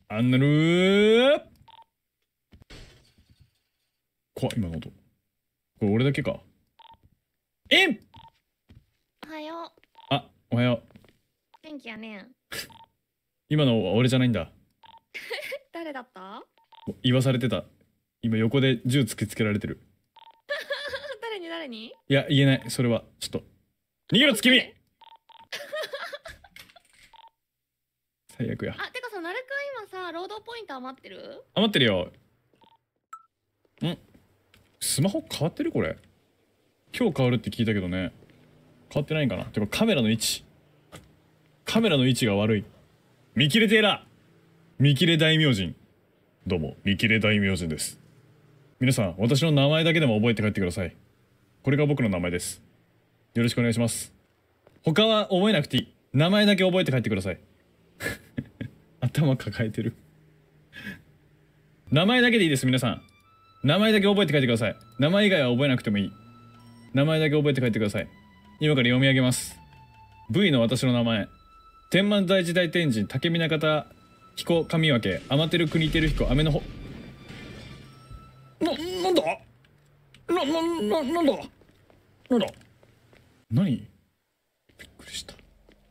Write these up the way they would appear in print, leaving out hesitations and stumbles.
アンナルー。怖っ、今の音。これ俺だけか。 おはよう。 あ、おはよう。 元気やねん。 今のは俺じゃないんだ。 誰だった？ 言わされてた。今横で銃突きつけられてる。 誰に？ いや、言えない。それは。ちょっと。逃げろ、月見最悪や。 あ、てかさ、なるくん今さ、労働ポイント余ってる？ 余ってるよ。スマホ変わってるこれ。今日変わるって聞いたけどね。変わってないんかな。てかカメラの位置。カメラの位置が悪い。見切れてーら見切れ大明神。どうも、見切れ大明神です。皆さん、私の名前だけでも覚えて帰ってください。これが僕の名前です。よろしくお願いします。他は覚えなくていい。名前だけ覚えて帰ってください。頭抱えてる。名前だけでいいです、皆さん。名前だけ覚えて帰ってください。名前以外は覚えなくてもいい。名前だけ覚えて帰ってください。今から読み上げます。V の私の名前。天満大時代天神、竹見中田、彦上分、天照国照彦、雨のほ。なんだ何びっくりした。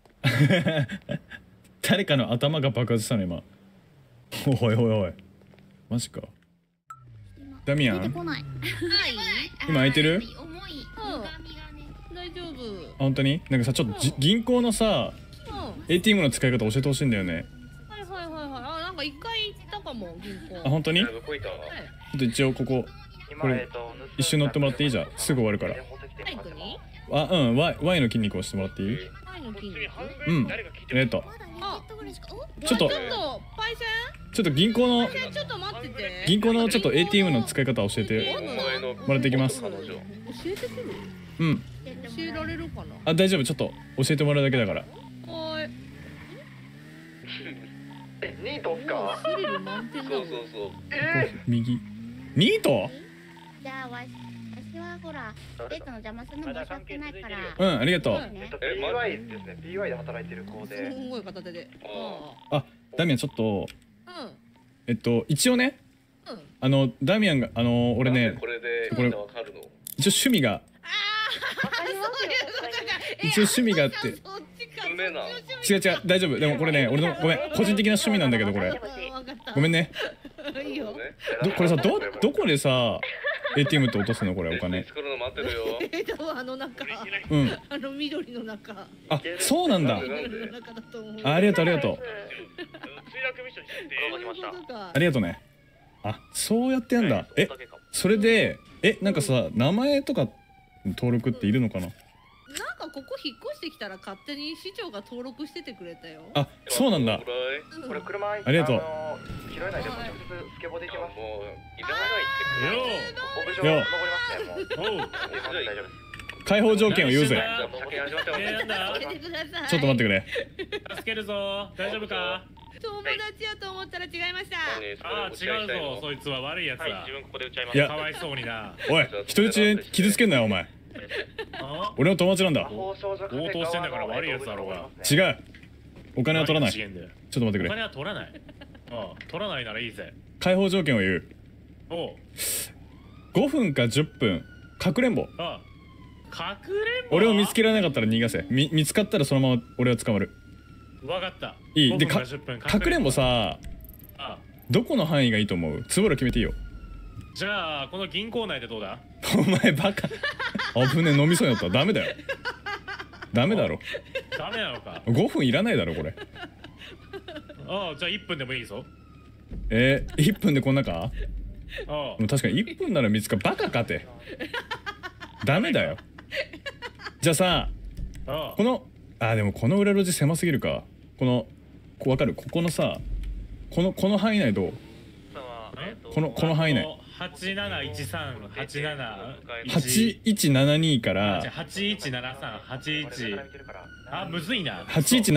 誰かの頭が爆発したの今。おいおいおい。マジか。ダミアン今空いてる？ 重い。 大丈夫。 本当になんかさ、ちょっと銀行のさ、ATM の使い方教えてほしいんだよね。 はいはいはいはい。あ、なんか一回行ったかも、銀行。 あ、本当に？ちょっと一応ここ、これ、一瞬乗ってもらっていい？じゃん。すぐ終わるから。 バイクに？ あ、うん、Y の筋肉を押してもらっていい？ バイの筋肉？ うん。 あ、 ちょっと、 パイセちょっと銀行の、 ン？ちょっと待ってて。 銀行のちょっと ATM の使い方教えてもらっていきます。 教えてくる？ うん。 教えられるかな？ あ、大丈夫。ちょっと教えてもらうだけだから。 はーい。 ニートっすか？ スリル満点だもん。 そう。 右。ニート？ じゃあわしはほら、デートの邪魔するの申し訳ないから。 うん、ありがとう。 ね。 PY ですね。PY で働いてる子すで。 んごい片手で。 あ、ダミアンちょっと、 うん。 一応ね、ダミアンが、俺ね、 これでこれわかるの？ 一応趣味が、一応趣味があって、 そっちか。 うめえな。 違う、大丈夫。でもこれね、俺の、ごめん、個人的な趣味なんだけど、これ。 わかった。 ごめんね。 いいよ。 これさ、どこでさ、ATM って落とすのこれ、お金。 作るの待ってるよ。 あの中。 うん。 あの緑の中。 あ、そうなんだ。 緑の中だと思う。 ありがとう。 墜落ミッションにして届きました。 ありがとうね。あ、そうやってやんだ。それで、なんかさ、名前とか登録っているのかな？ なんかここ引っ越してきたら勝手に市長が登録しててくれたよ。 あ、そうなんだ。 これ車ありがとう。 拾えないで直接スケボーで行きます。もういらよないって。屋上登りますね。もう。大丈夫です。 開放条件を言うぜ。 先始まってます。 教えてください。 ちょっと待ってくれ。 助けるぞ。大丈夫か？ 友達やと思ったら違いました。 ああ、違うぞ。そいつは悪いやつだ。 自分ここで打っちゃいます。 いやかわいそうにな。 おい、人質傷つけんなよ、お前。 あ？ 俺の友達なんだ。 強盗してんだから悪いやつだろうが。 違う。お金は取らない。ちょっ違うんだよ。 と待ってくれ。 お金は取らない。ああ、取らないならいいぜ。 開放条件を言う。 おう。 5分か10分。かくれんぼ。 ああ。かくれんぼ。 俺を見つけられなかったら逃がせ。見つかったらそのまま俺は捕まる。 わかった。 いい。 5 で、 分か10分かくれんぼさ、 あ、 どこの範囲がいいと思う？つぼら決めていいよ。 じゃあこの銀行内でどうだ？ お前バカ。危ねえ、飲みそうになった。ダメだよ。ダメだろ。 ダメなのか。 5分いらないだろこれ。 ああ、じゃあ1分でもいいぞ。 1分でこんなか？ あもう確かに1分なら見つかバカかて。ダメだよ。じゃあさ、 あ。 このでもこの裏路地狭すぎるか。わかる？ここのさ、この範囲内どう？この範囲内。 8713、 8172から 8173、81。あ、むずいな。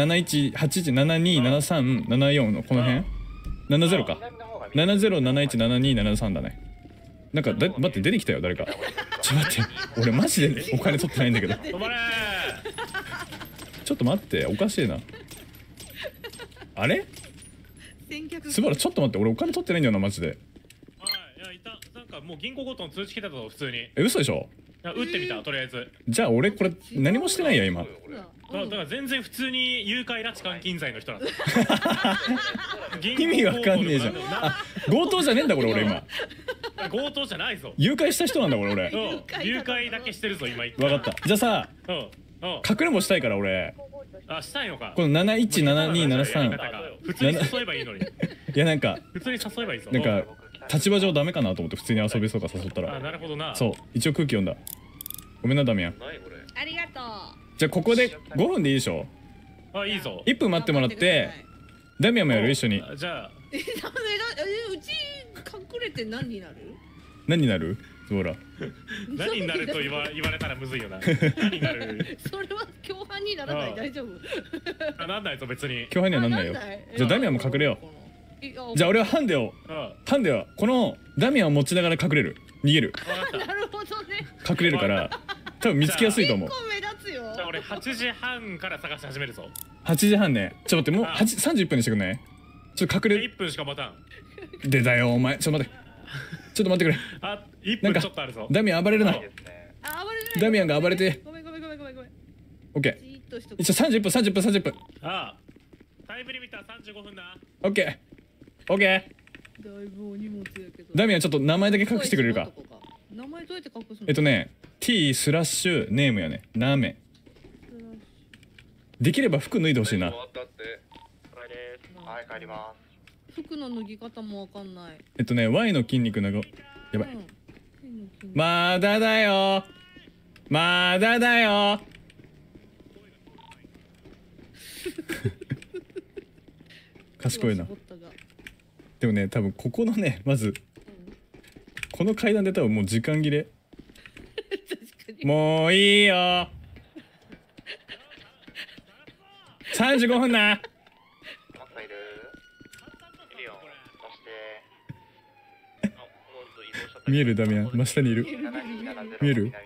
8171、8172、73、74のこの辺 ?70 か。70717273だね。なんか待って、出てきたよ誰か。ちょっと待って、俺マジでお金取ってないんだけど。 止まれちょっと待って、おかしいな。あれ？ 先客スバラちょっと待って、俺お金取ってないんだよなマジで。 いやいた、なんかもう銀行ごとの通知来たぞ普通に。い嘘でしょ。 や打ってみたとりあえず。 じゃあ俺これ何もしてないや今。 だから全然普通に誘拐拉致監禁罪の人なんだ。 意味わかんねえじゃん。あ、強盗じゃねえんだこれ俺今。 強盗じゃないぞ。 誘拐した人なんだこれ俺。 誘拐だけしてるぞ今。 わかった。じゃあさ、 うん。 隠れんぼしたいから俺。 あ、したいのか。 この717273。 普通に誘えばいいのに。 いやなんか普通に誘えばいいぞ。 なんか立場上ダメかなと思って普通に遊びそうか誘ったあ、 ら。 なるほどな。 そう一応空気読んだ。ごめんなダミアン。 ありがとじゃあここで5分でいいでしょ。 あ、いいぞ。 1分待ってもらってダミアンもやる一緒に。 じゃあう。うち隠れて何になる？ 何になる？ほら何になると言われたらむずいよな。何になる？ それは共犯にならない大丈夫？ あ、なんないと別に。 共犯にはなんないよ。じゃあダミアンも隠れよう。じゃあ俺はハンデをこのダミアンを持ちながら隠れる。逃げる。 なるほどね。 隠れるから多分見つけやすいと思う。 結構目立つよ。 じゃあ俺8時半から探し始めるぞ。 8時半ね。ちょっと待ってもう31分にしてくんない？ちょっと隠れ。 1分しか待たん。 出たよお前。ちょっと待って。ちょっと待ってくれ。 あ、1分ちょっとあるぞ。 ダミアン暴れるな。 あ、暴れる。 ダミアンが暴れて。 ごめん。 オッケー。 じーっとしとく。 一応30分。 ああ、タイムリミッター35分だ。 オッケー。 だいぶお荷物やけど。 ダミアンちょっと名前だけ隠してくれるか。 名前どうやって隠すの？ ね T スラッシュネームやね。ナメ。できれば服脱いでほしいな。 はい帰ります。 服の脱ぎ方もわかんない。 Y の筋肉長やばい。 うんまだだよ。賢いな。でもね多分ここのねまずこの階段で多分もう時間切れ。もういいよ。35分な。 マッサいる？いるよ。押して。あ、もう移動しちゃった。 見えるダミアン真下にいる。見える？ 南あたりのして。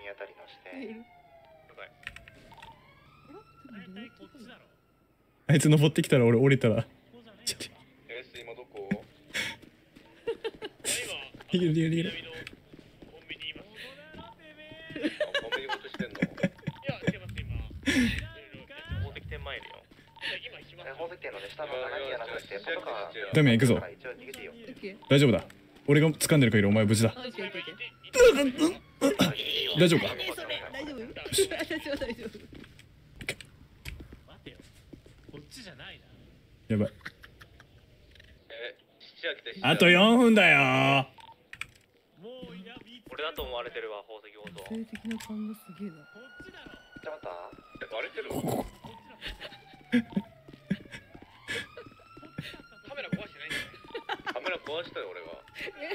あいつ登ってきたら俺降りたら。 今どこ？ 逃げる。 コンビニごとしてんの？いや、違います今。宝石店前いるよ。今行きます。宝石店のね下の棚にやなくてパトカー。 ダミアン行くぞ。大丈夫だ。俺が掴んでる限りお前無事だ。大丈夫か？ 大丈夫？私は大丈夫。 待てよ。こっちじゃないな。 やばい。 七明であと4分だよ。 もういや、 俺だと思われてるわ宝石強盗。 性的な感がすげえな。 こっちだろ。 じゃあまた？バレてる？カメラ壊してないんだよ。カメラ壊したよ俺は。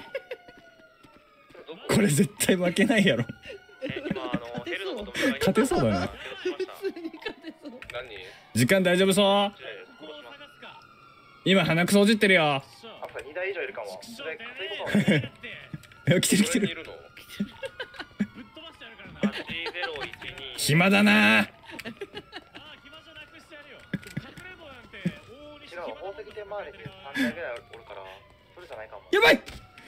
これ絶対負けないやろ。 今ヘルのこと勝てそうだね。 普通に勝てそう。 何？ 時間大丈夫そう？ ここを探すか。 今鼻くそほじってるよ。 あ、これ2台以上いるかも。それ稼ぐことは来てる。 ぶっ飛ばしてやるからな。 80112。 暇だな。 ああ、暇じゃなくしてやるよ。隠れんぼなんて往々にして違う、宝石店周りで3台ぐらいおるから、それじゃないかも。 やばい。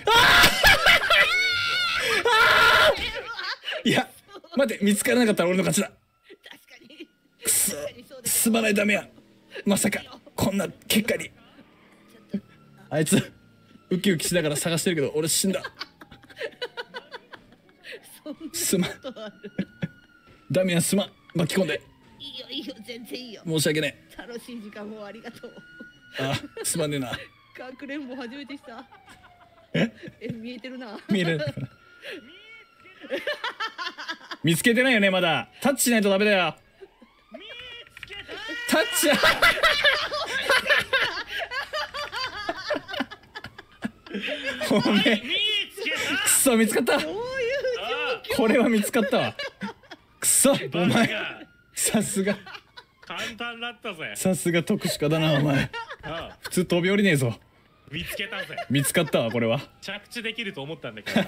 いや待って見つからなかったら俺の勝ちだ。 確かに。 くそすまないダメや。まさかこんな結果に。あいつウキウキしながら探してるけど俺死んだ。すまんダミアンすまん巻き込んで。 いいよ全然いいよ。 申し訳ね楽しい時間もありがとう。 え。あすまんねえな。 かくれんぼ初めてした。見えてるな。 見える見つけてないよねまだ。タッチしないとダメだよ。タッチおめえくそ見つかった。 どういうこれは見つかったわ。くそお前さすが簡単だったぜ。 さすが特殊家だなお前。 ああ、 普通飛び降りねえぞ。 見つけたぜ。 見つかったわこれは。 着地できると思ったんだけど。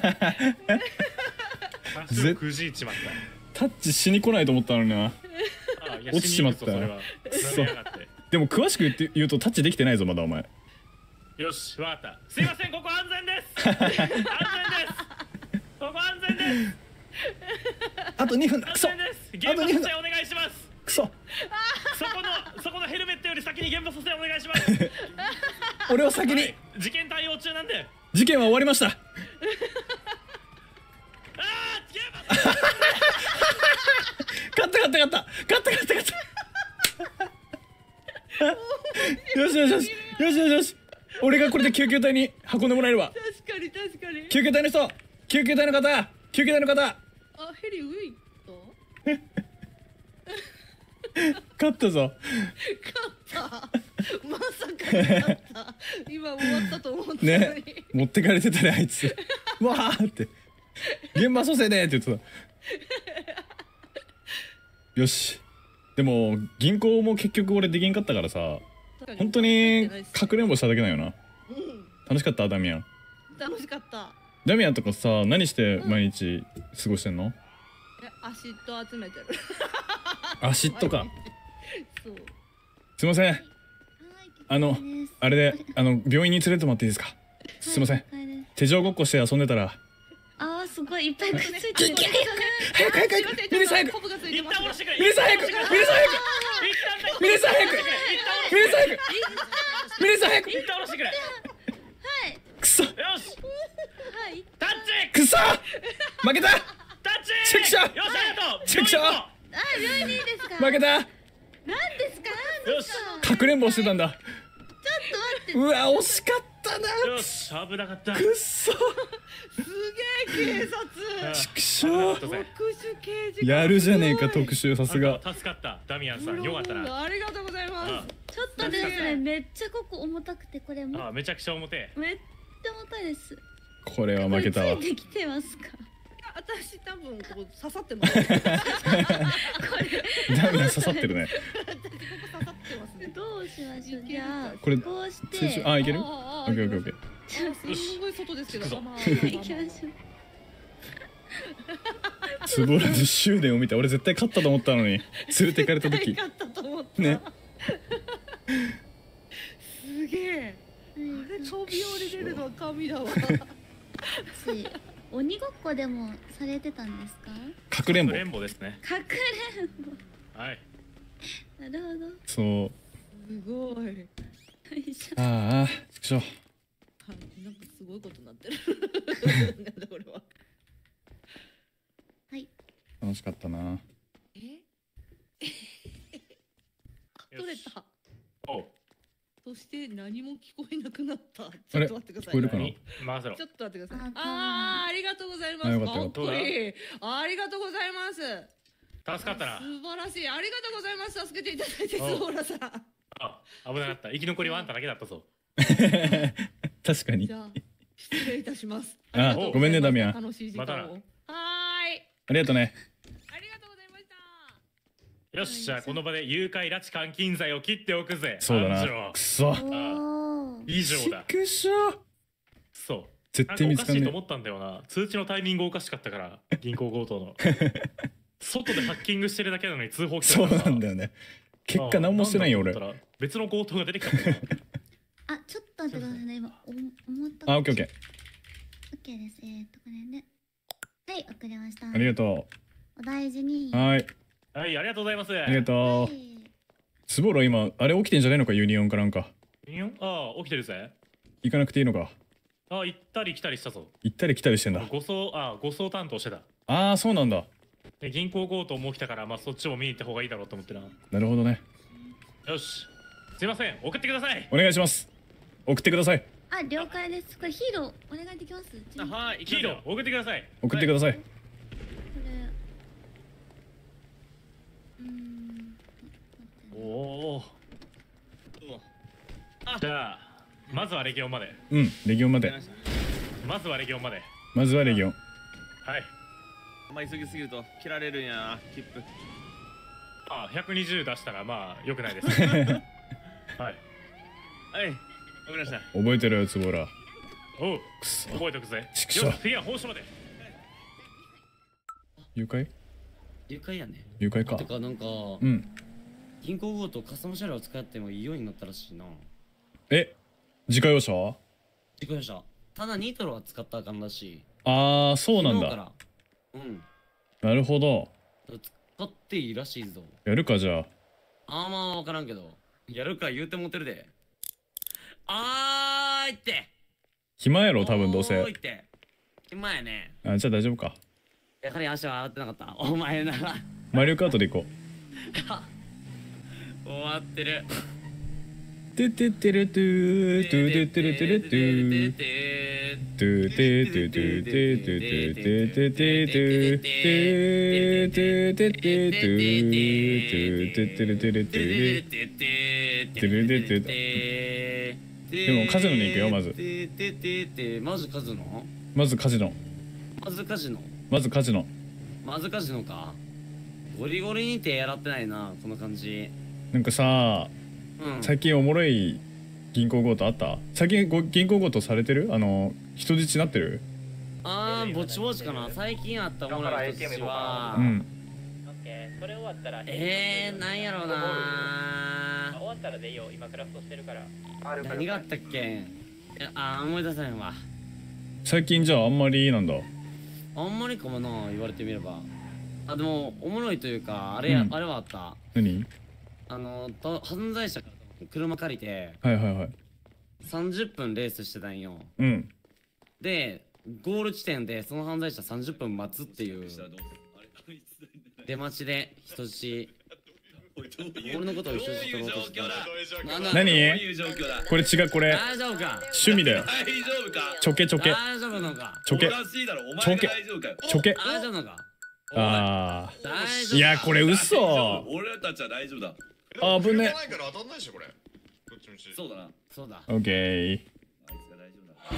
足をくじいちまっタッチしに来ないと思ったのにな。 た。ああ、いや落ちちまった死に行くぞそれは。 くそ舐めやがって。 でも詳しく言うとタッチできてないぞまだお前。 よし、わかった。すいません、ここ安全です。安全です。ここ安全です。 あと2分だ。クソ。 安全です。現あと2分だ。 場蘇生お願いします。 クソ。 そこのヘルメットより先に現場蘇生お願いします。 俺は先に、 はい、事件対応中なんで。 事件は終わりました。 ああ、現場蘇生。 勝った勝った勝った勝った勝った勝ったよしよしよしよしよしよし。俺がこれで救急隊に運んでもらえるわ。 確かに確かに。 救急隊の人、救急隊の方、救急隊の方。 あ、ヘリ上行った。 勝ったぞ。 勝った。まさかに勝った。今終わったと思ったのに。 ね、持ってかれてたねあいつ。わーって現場蘇生でって言ってた。よし。でも銀行も結局俺できんかったからさ、本当にかくれんぼしただけなんよな。楽しかったダミアン。 楽しかった。 ダミアンとかさ、何して毎日過ごしてんの？ アシッド集めてる。 アシッドか。 そう。 すいません。あれで病院に連れてってもらっていいですか？すいません。手錠ごっこして遊んでたら。 ああ、すごいいっぱいくっついてる。 早く早く早く。ミリさん早く。 一旦下ろしてくれ。 ミリさん早く。ミリさん早く。ミリさん早く。ミリさん早く。ミリさん早く。 一旦下ろしてくれ。 くそ。 よし。タッチ。 くそ。負けた。 タッチ。 チェックショー。 よし、ありがとう。 チェックショー。 あ、病院にいいですか？ 負けた。 なんですか？ よし。 かくれんぼしてたんだ。 ちょっと待って。 うわ、惜しかったな。 よし、危なかった。 くっそ。 すげえ警察。 ちくしょう。 特殊刑事。 やるじゃねえか特集、さすが。 助かったダミアンさん、よかったな。 ありがとうございます。 ちょっとですね、めっちゃここ重たくて、これもめちゃくちゃ重てえ。 めっちゃ重たいです。 これは負けたわ。 ついてきてますか？ 私多分ここ刺さってます。 ダミアン刺さってるね。 私ここ刺さってますね。 どうしましょう。じゃあこれこうしてあ、いける？オッケーオッケーオッケー。 すごい外ですけど。 行きましょう。 つぼらの執念を見て俺絶対勝ったと思ったのに連れてかれた時勝ったと思ったね。 すげえ。あれ飛び降りれるのは神だわ。 鬼ごっこでもされてたんですか？ かくれんぼ。 かくれんぼですね。 かくれんぼ。 はい。 なるほど。 そう。 すごい。 よいしょ。 ああ、ちくしょう。 なんかすごいことになってる。なんだこれは。 はい。 楽しかったな。 取れた。 おう。 そして何も聞こえなくなった。ちあれょっと待ってください。 聞こえるかな？ 任せろちょっと待ってください。 あありがとうございまあ、 す。 よかったよかっかっこいい。ありがとうございます。 助かったな。 素晴らしい。ありがとうございます。助けていただいて、 おソーラさん。 あ、危なかった。生き残りはあんただけだったぞ。 確かにじ。ゃあ失礼いたします。 あ、ごめんねダミアン。 楽しい時間を。 またなはーい。 ありがとうね。 ありがとうございました。 よし、じゃあこの場で誘拐拉致監禁罪を切っておくぜ。 そうだ安城な。くそ。 おお。 以上だ。 ちくしょう。 そう。 絶対見つかんねなんかおかしいと思ったんだよな。通知のタイミングおかしかったから、銀行強盗の。外でハッキングしてるだけなのに通報来たそうからさなんだよね。結果何もしてないよ俺。 なんだと思ったら別の強盗が出てきたんだよ。 あ、ちょっと待ってくださいね。今思った。 あ、オッケーオッケー。 オッケーです。これね。はい、送りました。 ありがとお大事に。 う。はい。 はい、ありがとうございます。 ありがとう。 はいスボロ今あれ起きてんじゃないのか、ユニオンかなんか。 ああ、起きてるぜ。 行かなくていいのか。 ああ、行ったり来たりしたぞ。 行ったり来たりしてんだ。 護送担当してた。 ああ、そうなんだ。 で銀行強盗も起きたから、まあそっちも見に行った方がいいだろうと思ってな。 なるほどね。 よし。すいません、送ってください。 お願いします。送ってください。 あ、了解です。これヒーローお願いできます？ はい、ヒーロー、送ってください。 送ってください。 これおお。じゃあ、まずはレギオンまで。 うん、レギオンまで。 まずはレギオンまで。 まずはレギオン。 はい。 あんま急ぎすぎると切られるんやな、切符。 あ、120出したらまあ良くないです。はい。 はい、わかりました。 覚えてるよ、つぼら。 おう、 くそ。 覚えておくぜ。 ちくしょうよし、次は報酬まで。 誘拐？ 誘拐やね。 誘拐かて。かなんか、 うん。 銀行強盗カスタム車両を使ってもいいようになったらしいな。 え、 自家用車は？ 自己用車。ただニトロは使ったらあかんらしい。 ああ、そうなんだ。 昨日から。うん。 なるほど。 使っていいらしいぞ。 やるか、じゃあ。 あんま分からんけど。やるか言うてもってるで。いって。 暇やろ、多分どうせ。 おーいって。暇やね。 あ、じゃあ大丈夫か。 やはり足は洗ってなかった。お前なら。 マリオカートで行こう。 終わってる。 てててるトゥートゥートゥトゥルトゥルトゥートゥーテトゥトゥテトゥテテテテトゥテテテテトゥトゥテテルテルテルテルテテテでもカジノに行くよ、まず。 まずカジノまずカジノ。 まずカジノまずカジノ。 まずカジノか。ゴリゴリに手洗ってないな、この感じ。 なんかさ、最近おもろい銀行強盗あった？最近銀行強盗されてる？人質なってる？ ぼちぼちかな。最近あったおもろい人質はそれ終わったらなんやろうな。 終わったらでいいよ、今クラフトしてるから。 何があったっけ？思い出せへんわ。 最近じゃああんまりなんだ。 あんまりかもな、言われてみれば。でもおもろいというか、あれはあった。 何？ 犯罪者から車借りてはいはいはい。 30分レースしてたんよ。 うん。 でゴール地点でその犯罪者30分待つっていう出待ちで人質。俺のことを人質取ろうとしてた。 何？これ違う、これ大丈夫か？ 趣味だよ。 大丈夫か？ チョケチョケ大丈夫なのか？ チョケおかしいだろ、お前が大丈夫かよ。 チョケ。 大丈夫なのか？ あ大丈あ。 夫。 いやこれ嘘。 俺たちは大丈夫だ。 あぶね。 そうだな。 そうだ。 オッケー。 あいつが大丈夫だ。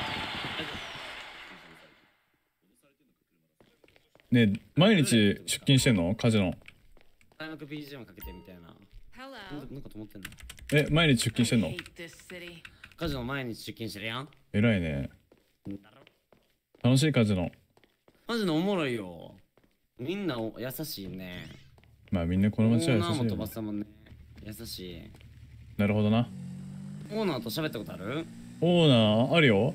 ねえ、毎日出勤してんの？カジノ。 大学 BGM かけてみたいな。なんかと思ってんの？ 毎日出勤してんの？ カジノ毎日出勤してるやん。 偉いね。楽しいカジノ。 マジのおもろいよ。みんな優しいね。 まあみんなこの街は優しいよオーナーも飛ばね。 すもんね。優しい。 なるほどな。 オーナーと喋ったことある？ オーナーあるよ。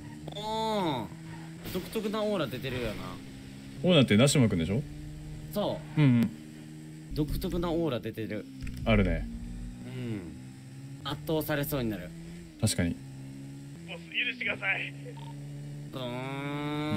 独特なオーラ出てるよな。 オーナーってナシマくんでしょ？ そうんうん。 う。独特なオーラ出てる。 あるね。 圧倒されそうになる。 確かに。 ボス許してください。 ブーブン。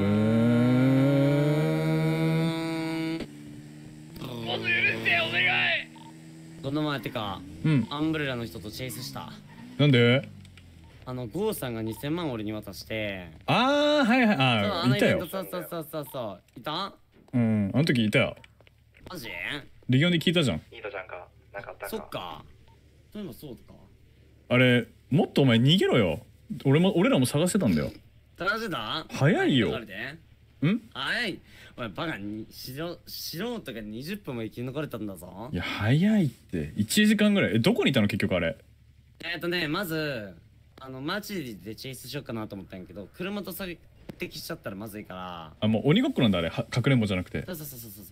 ボス許してお願い。 この前ってか、アンブレラの人とチェイスした。 なんで？ ゴーさんが2000万俺に渡して。 ああはいはい。ああいたよ。 そういた？ うん、あの時いたよ。 マジ？ リギョンで聞いたじゃん。 いいとちゃんか、なかったか。 そっか。そういえばそうか。 あれもっとお前逃げろよ。俺らも探してたんだよ。 探してた？ 早いよ。 早い。お前バカに素人が20分も生き残れたんだぞ。 いや早いって1時間ぐらい。どこにいたの結局あれ？ まず街でチェイスしようかなと思ったんやけど、車と接敵しちゃったらまずいから。 あ、もう鬼ごっこなんだあれ。かくれんぼじゃなくて。 そう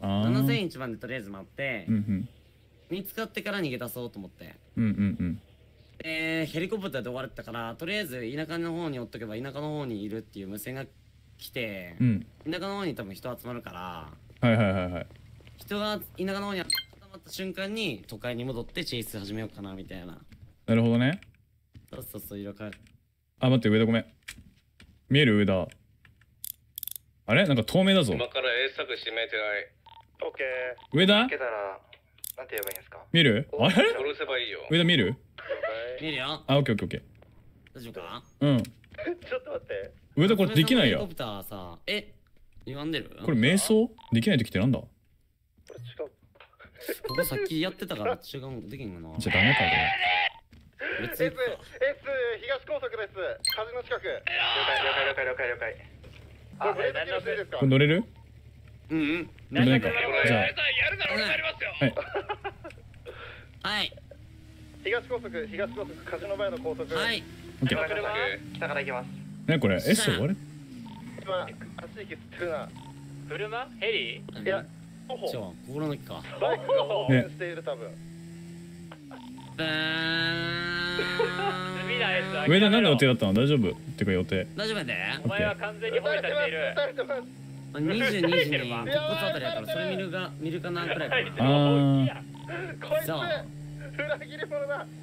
7001番でとりあえず待って、 うん見つかってから逃げ出そうと思って。 うんヘリコプターで追われてたから、とりあえず田舎の方におっとけば田舎の方にいるっていう無線が来て、田舎の方に多分人集まるから、 はい人が田舎の方に固まった瞬間に都会に戻ってチェイス始めようかなみたいな。 なるほどね。 そう色変える。 あ、待って、上田ごめん。見える？上田。あれなんか透明だぞ。 今から A 作指名手配。 オッケ上田ー。けたらなんて言えばいいんですか？ 見える？あれ殺せばいいよ。 上田見える？ 見えるよ。 あ、オッケーオッケーオッケ大丈夫か？ ー。 ちょっと待って。 上田これできないや。 ヘリコプターさ、歪んでる？ これ瞑想できない時ってなんだ？ これ違う。 ここさっきやってたから違うできんかな。 じゃあダメかこれ。 別に東高速です。風の近く。了解。これブレーキしていいですか？ これ乗れる？ うん乗れないか。じゃあやるなら俺帰りますよ。 はい。 東高速カジノ前の高速。 はい。 オッケー。 北から行きます。 何これ？S？あれ？ 今足息吸ってるな。車？ヘリ？いや、徒歩。 心の木か。 バイクが運転している多分。 ブーン。 積み上田何の予定だったの？大丈夫ってか予定。 大丈夫やで。 オッケー。 完全に保護されている。 22時に鉄骨あたりやからそれ見るかなくらいかな。 あー。 そう。 裏切り者だ。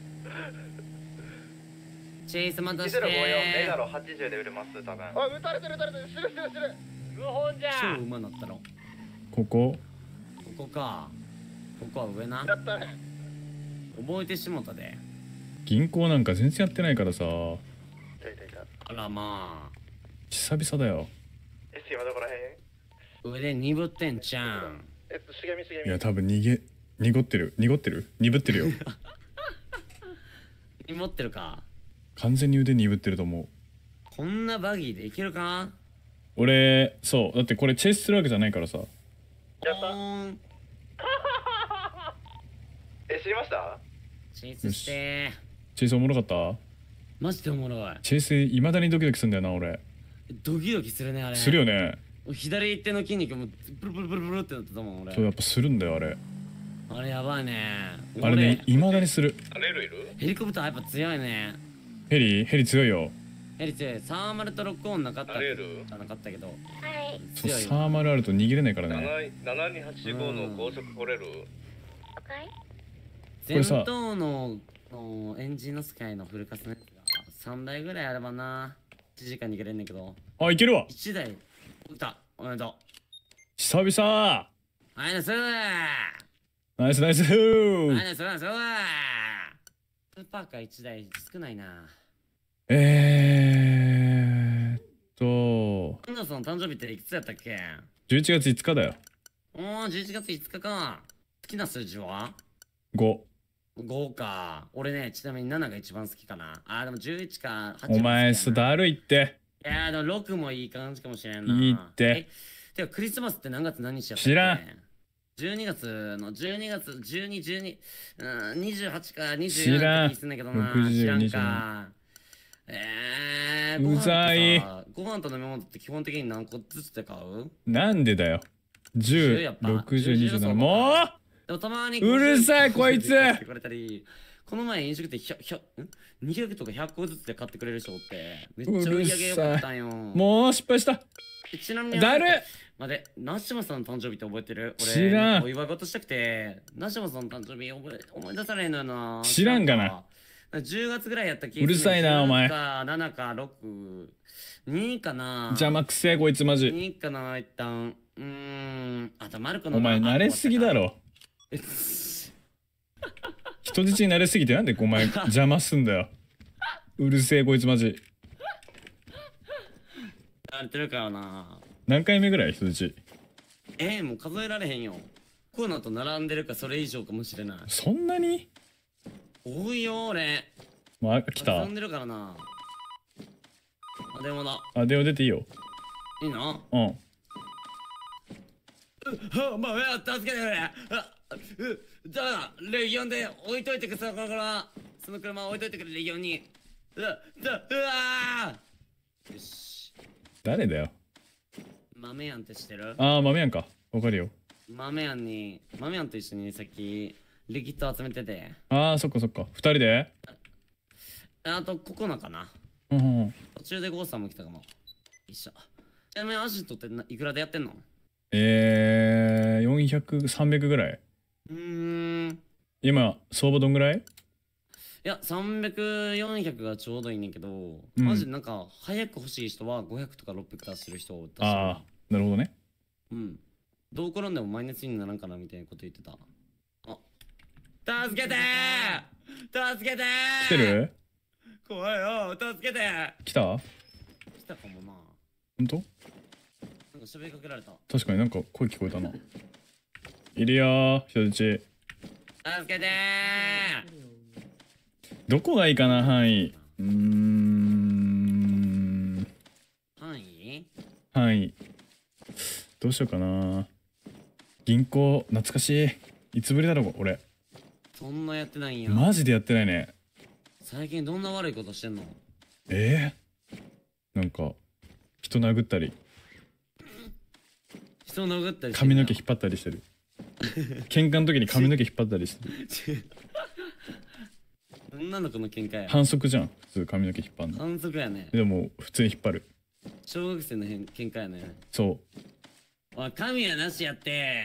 チェイスまたして 2054メガロ80で売れます多分。あ、撃たれてる。死ぬ。無本じゃ。 超馬なったろ。 ここここか。ここは上な。 やったね。 覚えてしもたで。 銀行なんか全然やってないからさ。 いた。 あらまあ。 久々だよ。 今どこらへん？ 上で鈍ってんちゃん。 茂み。 いや多分濁ってる鈍ってるよ。 持ってるか。 完全に腕鈍ってると思う。 こんなバギーでいけるか。 俺そうだってこれチェイスするわけじゃないからさ。 やった知りました？ チェイスしてチェイスおもろかった？ マジでおもろい。 チェイスいまだにドキドキするんだよな俺。 ドキドキするねあれ。 するよね。 左手の筋肉もプルプルってなってたもん俺。 そうやっぱするんだよあれ。 あれやばいね。 あれねいまだにする。 ヘリコプターやっぱ強いね。 ヘリ強いよ。 ヘリ強い。サーマルとロックオンなかったけど。 はいそう強いよ。 サーマルあると逃げれないからね。 7285の高速来れる？ 前頭のエンジンのスカイのフルカスのやつが3台ぐらいあればな1時間逃げれんねんけど。 あいけるわ。 1台来た。おめでとう。 久々。 はいな、それだ。 ナイスナイス。 はいな、それだ。スーパーカー1台少ないな。 アアンダーソン誕生日っていくつやったっけ 11月5日だよ。 おー、11月5日か。好きな数字は 5。 5か。俺ね、ちなみに7が一番好きかな。あー、でも11か8。 お前だるいって。 いやー、でも6もいい感じかもしれんな。 いいって。 てか、クリスマスって何月何日やったっけ？ 知らん。 12月、12、28か24 知らん。 って気すんだけどな。 60 知らんか。 うざい。 ご飯と飲み物って基本的に何個ずつで買う？ なんでだよ。10、60、27。もうでもたまにうるさいこいつ。 この前飲食店200とか100個ずつで買ってくれる人ってめっちゃ売り上げ良かったんよ。 もう失敗した。 ちなみにだる。 待って、ナシマさんの誕生日って覚えてる？俺知らん。 お祝い事したくてナシマさんの誕生日思い出されんのよな。 知らんがな。 10月ぐらいやった気うるさいなお前。 7か6、2かな。 邪魔くせえこいつマジ。 2かな一旦。あとマルコの。 お前慣れすぎだろ。人質に慣れすぎてなんでお前邪魔すんだよ。うるせえこいつマジ。 慣れてるからな。 何回目ぐらい人質？ もう数えられへんよ。コーナーと並んでるかそれ以上かもしれない。 そんなに？ 多いよ俺。 まあ来た。 並んでるからな。あ、電話だ。 あ、電話出ていいよ。 いいの？ うん。 まあ、助けてくれ。だからレギオンで置いといてくださいからその車置いといてくれレギオンに。うわよし。 誰だよ。 豆やんって知ってる？ ああ、豆やんか。わかるよ。 豆やんと一緒にさっきリキッド集めてて。 ああ、そっかそっか。2人で？ あとココナかな。 うん。 途中でゴーさんも来たかも。一緒。ちなみにアジトっていくらでやってんの ？400、300ぐらい。今、相場どんぐらい？ いや、300、400がちょうどいいねんけど、マジでなんか、早く欲しい人は500とか600出してる人を出してる。 ああ、なるほどね。 どう転んでもマイナスにならんかなみたいなこと言ってた。助けてー助けてー来てる？ 怖いよ助けて来た？ 来たかもな。 ほんと？ なんか喋りかけられた。 確かになんか声聞こえたな。いるよー、人質。 助けてーどこがいいかな、範囲。範囲。どうしようかな。銀行、懐かしい。いつぶりだろう、俺。 そんなやってないんや。 マジでやってないね。 最近どんな悪いことしてんの？ なんか、人殴ったり。 人殴ったり髪の毛引っ張ったりしてる。喧嘩の時に髪の毛引っ張ったりしてる。 そん女の子の喧嘩や。 反則じゃん普通髪の毛引っ張んの。 反則やね。 でも普通に引っ張る。 小学生の喧嘩やね。 そうおい、髪はなしやって。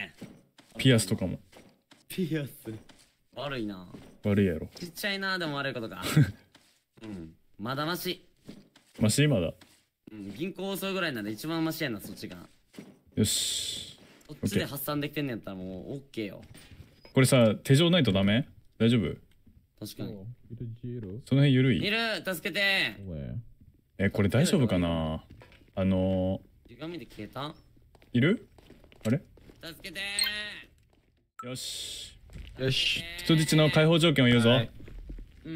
ピアスとかもピアス。悪いな。 悪いやろ。 ちっちゃいな、でも悪いことか。うん。まだまし。 マシまだ。 うん、銀行遅いぐらいなら一番マシやな、そっちが。 よし。 こっちで発散できてんねやったらもうオッケーよ。 これさ手錠ないとダメ？大丈夫？ 確かに。 その辺ゆるい？ いる、助けて。 これ大丈夫かな？ 時間見て消えた？ いる？あれ？ 助けてよし。 よし。 人質の解放条件を言うぞ。 うん。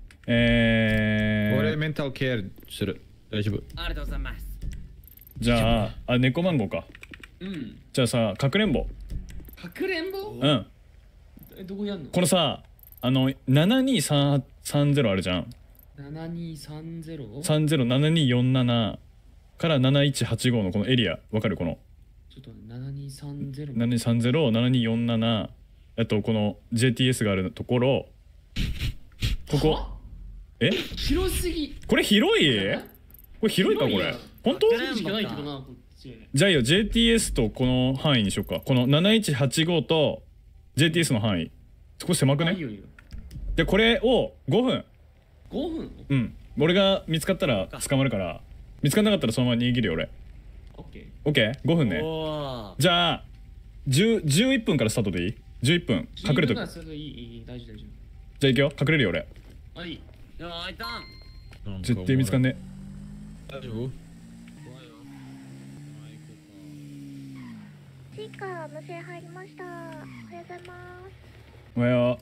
俺メンタルケアする。大丈夫。 ありがとうございます。 じゃあ、猫マンゴーか。 うん。 じゃあさ、かくれんぼ。 かくれんぼ？ うん。 どこやんの？ このさ、7230あるじゃん。 7230？ 307247から7185のこのエリア、わかる？この。 ちょっと7230。 7230、7247、この JTS があるところ、ここ。 広すぎ。 これ広い？これ広いかこれ？本当？ しかないけどな、こっち。 じゃあいいよ、JTS とこの範囲にしようか。この7185と JTS の範囲。そこ狭くね？ いいよいいよ。 で、これを5分。 5分？ うん。俺が見つかったら捕まるから、見つかんなかったらそのまま逃げるよ、俺。 オッケー。 オッケー ?5 分ね。じゃあ、11分からスタートでいい？ 11分。隠れとく。 いい、大丈夫大丈夫。 じゃあ行くよ、隠れるよ、俺。 はい。 いや、開いたん。 絶対見つかんね。 大丈夫？ スイカ無線入りました。おはようございます。 おはよう。 あ、おはよう。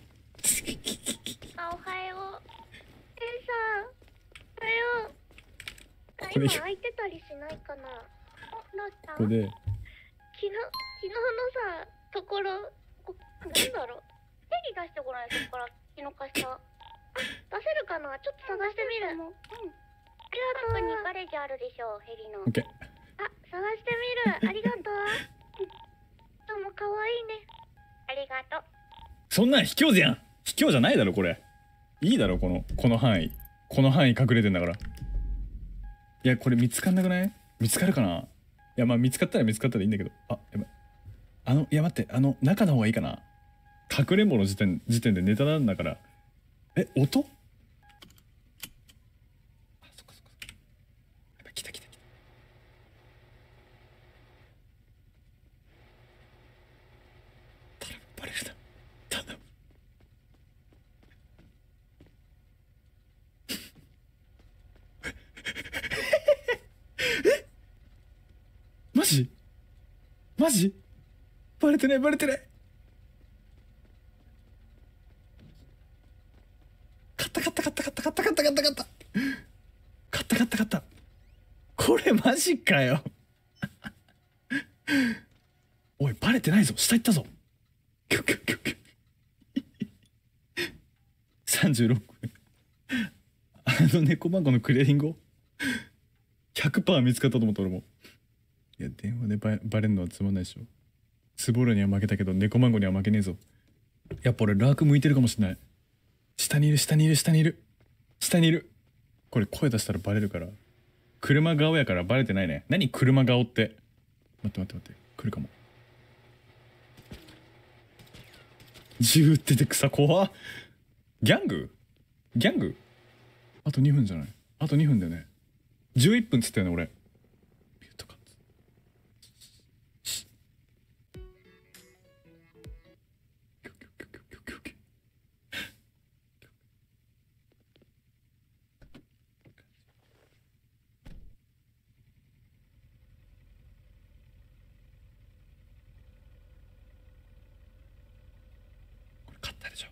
エンさん。おはよう。今空いてたりしないかな。お、どうした？ ここで。 昨日のさ、ところ、なんだろう。ヘリ出してごらんよ、そこから。昨日貸した。出せるかな？ちょっと探してみる。うん。ありがとう。にガレージあるでしょ、ヘリの。 オッケー。 あ、探してみる。ありがとう。どうも可愛いね。ありがとう。 そんなん卑怯じゃん。卑怯じゃないだろ、これ。いいだろ、この範囲。この範囲隠れてんだから。いや、これ見つかんなくない？見つかるかな？いや、まあ見つかったら見つかったらいいんだけど。あ、やばい。いや待って、中の方がいいかな。かくれんぼの時点でネタなんだから。音？あ、そっか。やばい、来た。頼む、バレるな。頼む。マジバレてない。勝った。これマジかよ。おい、バレてないぞ。下行ったぞ。36分。猫マンゴのクリアリングを 100% 見つかったと思った俺も。いや、電話でバレるのはつまんないでしょ。スボーラには負けたけど猫マンゴには負けねえぞ。やっぱ俺ラーク向いてるかもしんない。下にいる。これ声出したらバレるから。車顔やからバレてないね。何車顔って。待って。来るかも。銃撃ってて草怖っ。ギャングあと2分じゃない？あと2分だよね。11分っつったよね俺。ミュートか。これ勝ったでしょ。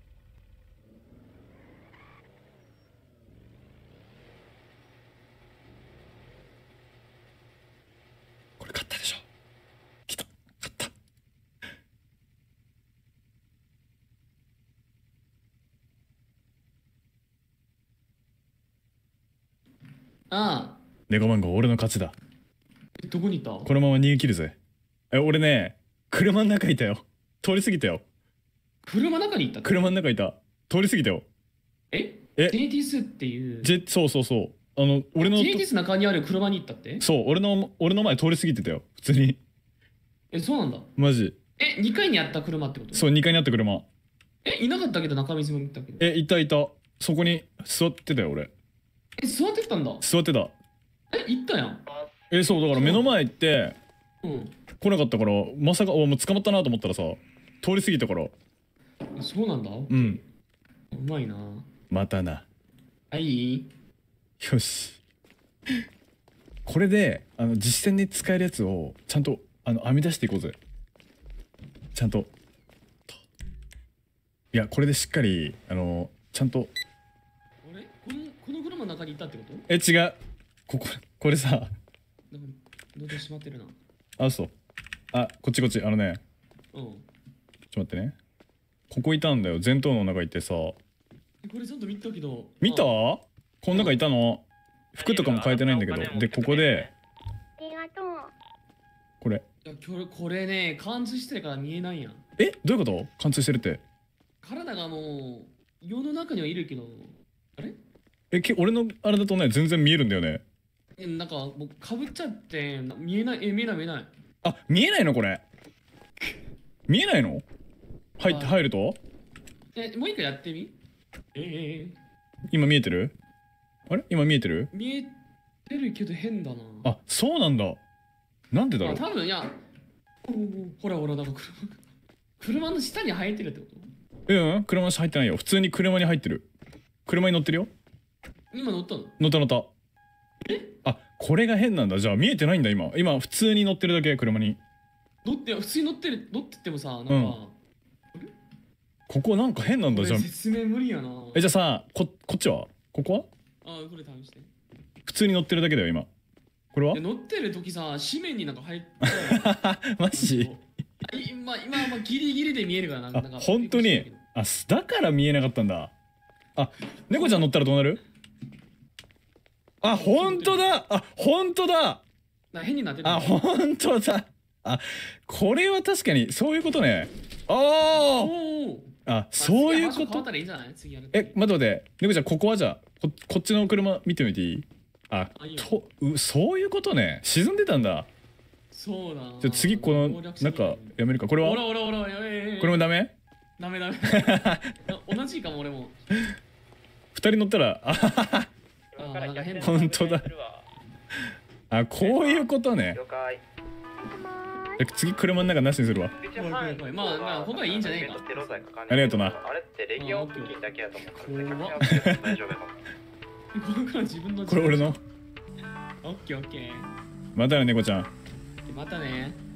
ああ。 猫マンゴー俺の勝ちだ。 どこにいた？ このまま逃げ切るぜ。俺ね、車の中いたよ。通り過ぎたよ。 車の中にいた？ 車の中いた。通り過ぎたよ。 ええジェネティスっていう。 そうそうそう。俺のジェネティス中にある車に行ったって？ そう、俺の前通り過ぎてたよ、普通に。 え、そうなんだ。 マジ。 え、2階にあった車ってこと？ そう、2階にあった車。 え、いなかったけど中水も見たけど。 え、いたいた。そこに座ってたよ、俺。 え、座ってたんだ。 座ってた。 え、行ったやん。 え、そう、だから目の前行って、 うん。 来なかったから、まさか、もう捕まったなと思ったらさ、通り過ぎたから。 そうなんだ。 うん。 うまいな。 またな。 はい。 よし。これで、実戦で使えるやつを、ちゃんと、編み出していこうぜ。ちゃんと。いや、これでしっかり、ちゃんと。 あれこの車の中にいたってこと？ え、違う。これさ。 なんか、どうで閉まってるな。 あ、そう。あ、こっち。うん。ちょっと待ってね。ここいたんだよ。前頭の中いてさ。 これちゃんと見たけど。 見た？この中いたの。服とかも変えてないんだけど。で、ここで。 ありがとう。 これ。 いや、これね、貫通してるから見えないやん。 え、どういうこと？貫通してるって。 体が世の中にはいるけど、あれ？ え、俺のあれだとね、全然見えるんだよね。 なんか、もうかぶっちゃって、見えない。見えない。 あ、見えないのこれ。見えないの？入ると？ もう一回やってみ？ 今見えてる？あれ？今見えてる？ 見えてるけど変だな。 あ、そうなんだ。なんでだろう？ 多分、いや、ほら、なんか車の下に入ってるってこと？ うん、車の下入ってないよ。普通に車に入ってる。車に乗ってるよ。 今乗ったの？ 乗った。 え？ あ、これが変なんだ。じゃあ見えてないんだ今。今普通に乗ってるだけ、車に。 普通に乗ってってもさ、なんか、 ここなんか変なんだじゃん。 説明無理やな。 じゃあさ、こっちは？ここは？ これ試して。 普通に乗ってるだけだよ今。これは？ 乗ってる時さ、紙面になんか入ってマジ？ 今ギリギリで見えるからな。 あ、本当に？あ、だから見えなかったんだ。あ、猫ちゃん乗ったらどうなる？あ、本当だ。あ、本当だ。 変になってる。 あ、本当だ。あ、これは確かにそういうことね。あ、そういうこと。え、待って。猫ちゃん、ここはじゃあ、こっちの車見てみていい？あ、そういうことね。沈んでたんだ。 そうだ。 じゃあ次この中やめるか。これは？これもダメ？ ダメ。同じかも俺も。 二人乗ったら、本当だ。あ、こういうことね。次車の中なしにするわ。 まあここはいいんじゃねえか。 ありがとうな。 あれってレギオン付近だけだと思うから大丈夫これ俺の。 オッケー。 またね猫ちゃん。 またね。